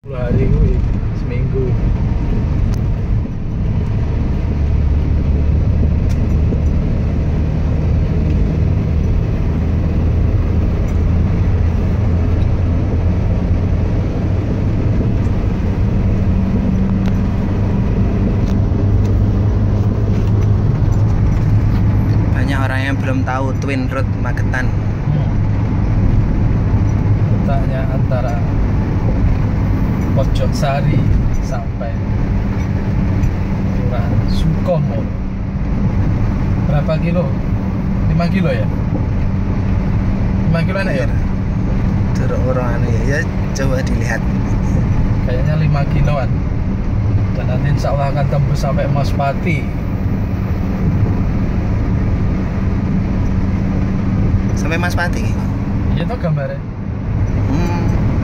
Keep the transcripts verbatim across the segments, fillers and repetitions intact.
sepuluh hari gue seminggu. Banyak orang yang belum tahu Twin Road Magetan. Letaknya antara Pojok Sari sampai Kelurahan Sukomoro. Berapa kilo? lima kilo ya? lima kilo enak ya? Turun orang anu ya, ya coba dilihat. Kayaknya lima kiloan. Dan nanti insya Allah akan tembus sampai Maspati. Sampai Maspati. Iya tuh gambarnya. Hmm.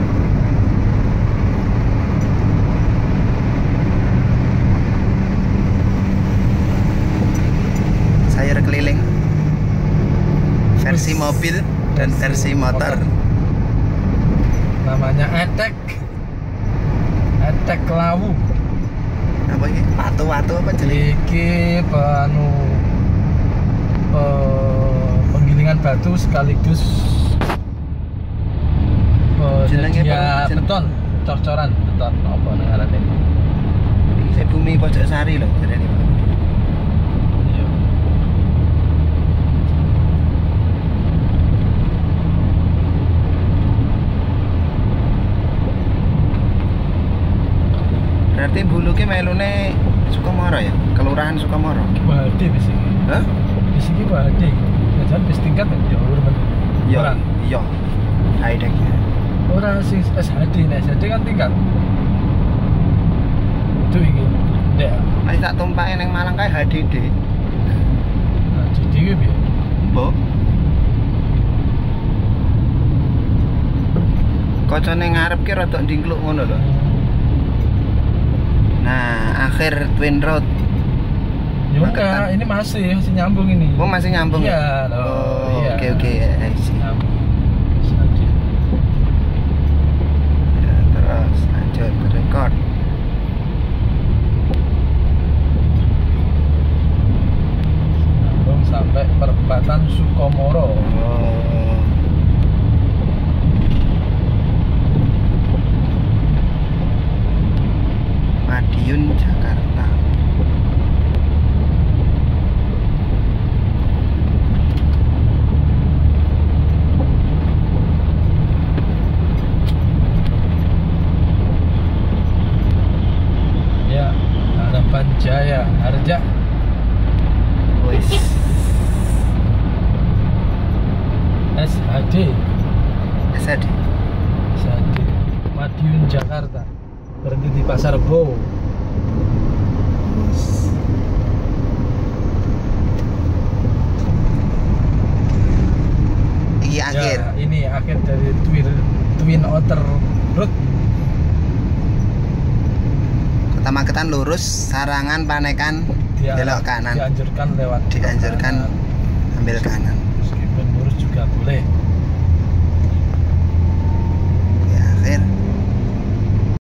Sayur keliling versi mobil dan versi motor. Namanya Etek. Etek Lawu. Apa ini? Watu-watu apa jenis? Iki anu eh, penggilingan batu sekaligus Jenenge ya apa? beton, cor-coran beton apa ngaranne. Saya bumi Pojok Sari loh, jadi ini. Iya. Berarti buluke melune Sukomoro ya? Kelurahan Sukomoro. Bahade bis iki. Hah? Bis iki bahade. Jajan bis tingkat ya urun men. Iya, iya. High-tech. Ora sing S H D, nek S H D kan tingkat. Itu iki. Ndek. Masih tak tumpake nang Malang kae H D D. Nah, jadi iki piye? Mbok. Kocone ngarep ki rada ndingkluk ngono lho. Nah, akhir Twin Road. Ya Magetan. enggak, ini masih masih nyambung ini. Oh, masih nyambung. Iya, loh. Oh, Iya. oke oke. I see. Nyambung. S H D. Ya, terus lanjut record. Nyambung sampai perempatan Sukomoro. Oh. Madiun Jakarta. Ya, Harapan Jaya, Harja. Wis. S H D. S H D. S H D. Madiun Jakarta. Berhenti di Pasar Bo. Iki akhir. Ya, ini akhir dari Twin Twin Outer Road. Kota Magetan lurus, Sarangan Panekan Dia- belok kanan. Dianjurkan lewat Dianjurkan kanan. ambil kanan. Meskipun lurus juga boleh. Ya, akhir.